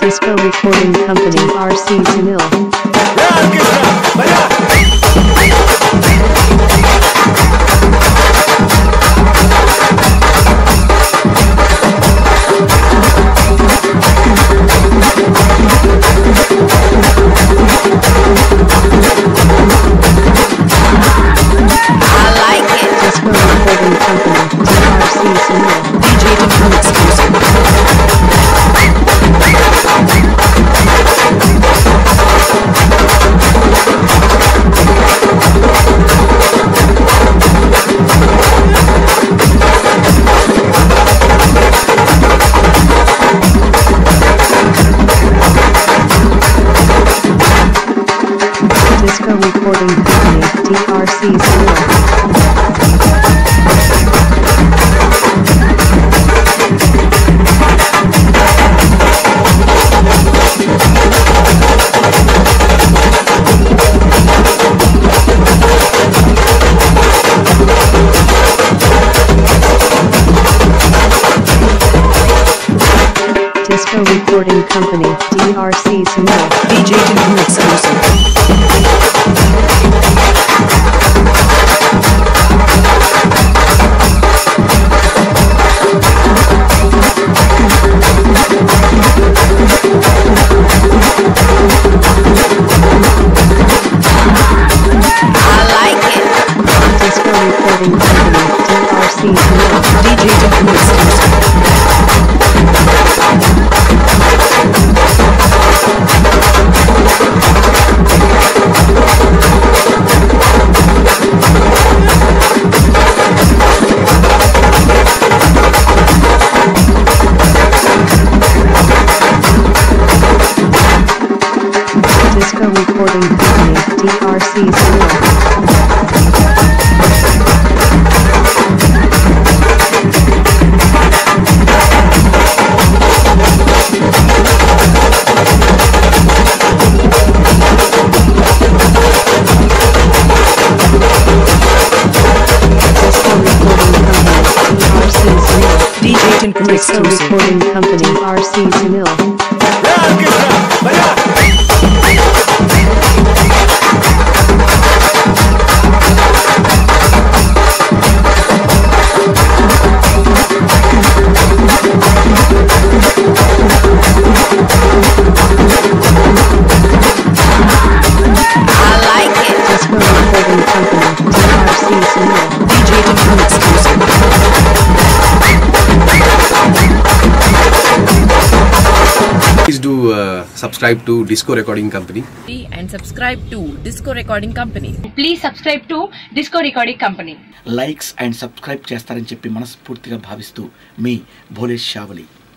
Disco Recording Company RC Sunil. Disco Recording Company, DRC Disco Recording Company, DRC Sunil. DJ Tinku exclusive. Disco Recording Company, DRC Sunil. DJ Tinku exclusive. Disco Recording Company, DRC Sunil. Disco Recording Company RC Sunil. Please do subscribe to Disco Recording Company. And subscribe to Disco Recording Company. Please subscribe to Disco Recording Company. Likes and subscribe చేస్తారని చెప్పి మనస్ఫూర్తిగా భావిస్తూ మీ భోలేష్ షావలి.